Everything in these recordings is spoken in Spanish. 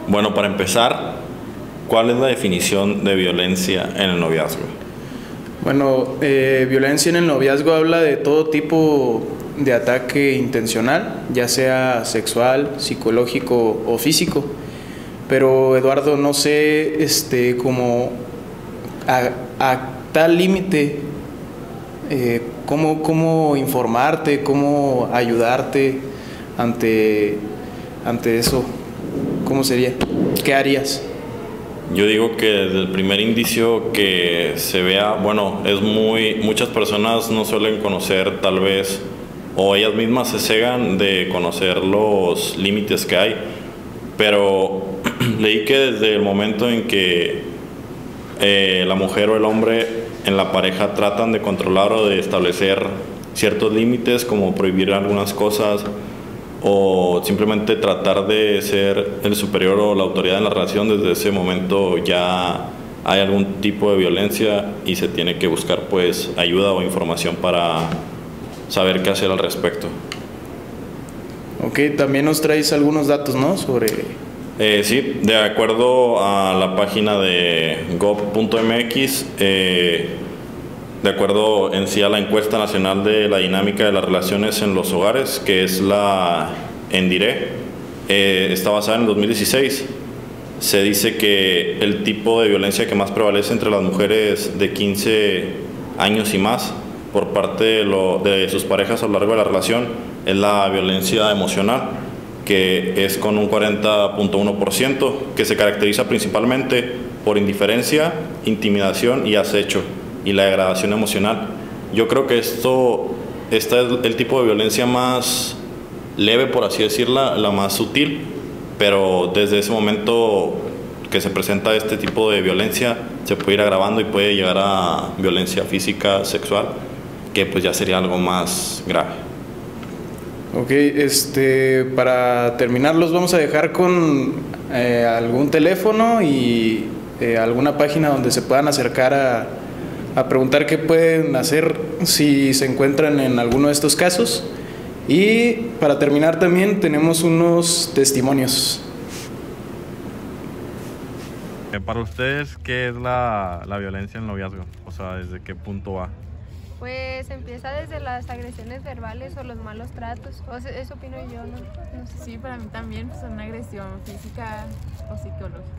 Bueno, para empezar, ¿cuál es la definición de violencia en el noviazgo? Bueno, violencia en el noviazgo habla de todo tipo de ataque intencional, ya sea sexual, psicológico o físico. Pero Eduardo, no sé, como a tal límite, cómo informarte, cómo ayudarte ante eso. ¿Cómo sería? ¿Qué harías? Yo digo que desde el primer indicio que se vea, bueno, muchas personas no suelen conocer tal vez, o ellas mismas se cegan de conocer los límites que hay, pero leí que desde el momento en que la mujer o el hombre en la pareja tratan de controlar o de establecer ciertos límites, como prohibir algunas cosas, o simplemente tratar de ser el superior o la autoridad en la relación, desde ese momento ya hay algún tipo de violencia y se tiene que buscar pues ayuda o información para saber qué hacer al respecto. Ok, también nos traes algunos datos, ¿no? Sí, de acuerdo a la página de gov.mx, de acuerdo en sí a la encuesta nacional de la dinámica de las relaciones en los hogares, que es la ENDIRE, está basada en el 2016. Se dice que el tipo de violencia que más prevalece entre las mujeres de 15 años y más por parte de sus parejas a lo largo de la relación es la violencia emocional, que es con un 40.1%, que se caracteriza principalmente por indiferencia, intimidación y acecho, y la degradación emocional. Yo creo que este es el tipo de violencia más leve, por así decirla, la más sutil, pero desde ese momento que se presenta este tipo de violencia se puede ir agravando y puede llegar a violencia física, sexual, que pues ya sería algo más grave. Ok, para terminar los vamos a dejar con algún teléfono y alguna página donde se puedan acercar a preguntar qué pueden hacer si se encuentran en alguno de estos casos. Y para terminar también tenemos unos testimonios. Para ustedes, ¿qué es la violencia en el noviazgo? O sea, ¿desde qué punto va? Pues empieza desde las agresiones verbales o los malos tratos. O sea, eso opino yo, ¿no? No sé. Sí, para mí también pues, una agresión física o psicológica.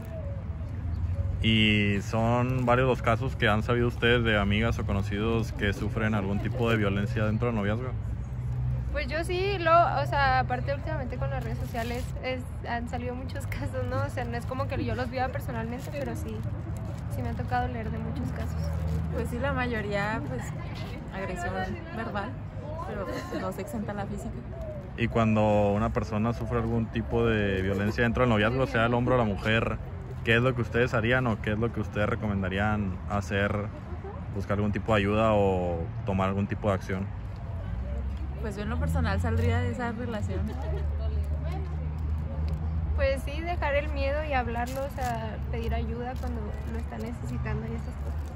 ¿Y son varios los casos que han sabido ustedes de amigas o conocidos que sufren algún tipo de violencia dentro del noviazgo? Pues yo sí, o sea, aparte últimamente con las redes sociales han salido muchos casos, ¿no? O sea, no es como que yo los viva personalmente, pero sí me ha tocado leer de muchos casos. Pues sí, la mayoría, pues, agresión verbal, pero pues, no se exenta la física. Y cuando una persona sufre algún tipo de violencia dentro del noviazgo, sea el hombre o la mujer, ¿qué es lo que ustedes harían o qué es lo que ustedes recomendarían hacer? ¿Buscar algún tipo de ayuda o tomar algún tipo de acción? Pues yo en lo personal saldría de esa relación. Pues sí, dejar el miedo y hablarlo, o sea, pedir ayuda cuando lo están necesitando y esas cosas.